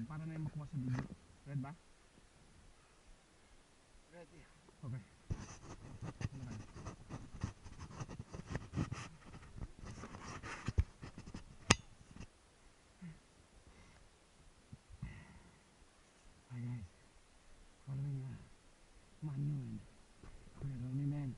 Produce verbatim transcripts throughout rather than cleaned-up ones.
yan para na yung makuha sa video. Red ba? Ready. Okay. Ano kayo? Hi guys. Following uh, Manu and Kuya Ronnie man.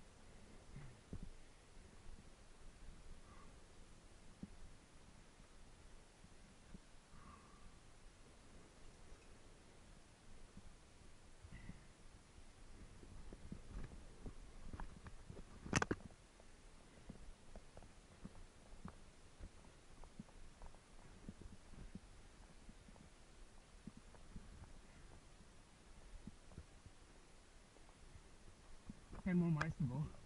ten more miles to go.